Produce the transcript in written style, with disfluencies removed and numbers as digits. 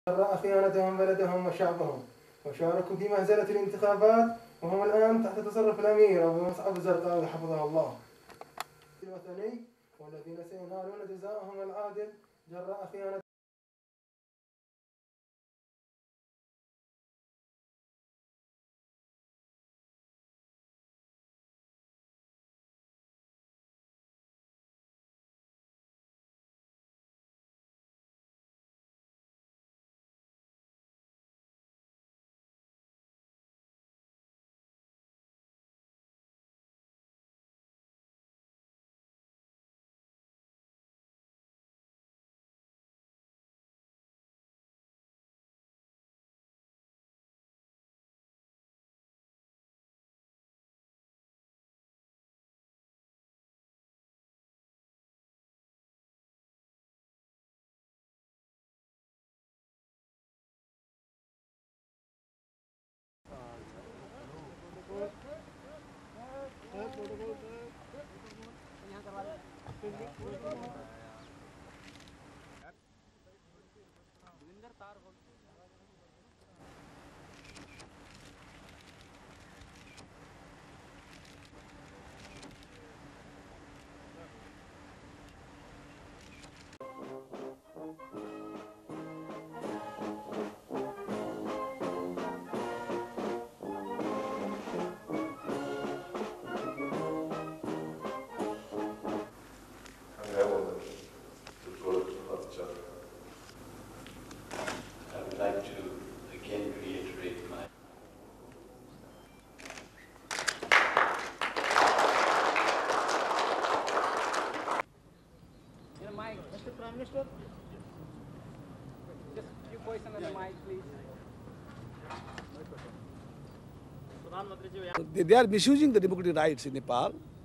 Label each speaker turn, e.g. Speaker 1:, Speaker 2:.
Speaker 1: جراء خيانتهم بلدهم وشعبهم، وشاركوا في مهزلة الانتخابات، وهم الآن تحت تصرف الأمير أبو مصعب الزرقاوي حفظه الله الوثني، والذين سينالون جزاءهم العادل جراء خيانة.
Speaker 2: Mr. Prime Minister, just a few questions on the mic, please.
Speaker 3: They are misusing the democratic rights in Nepal.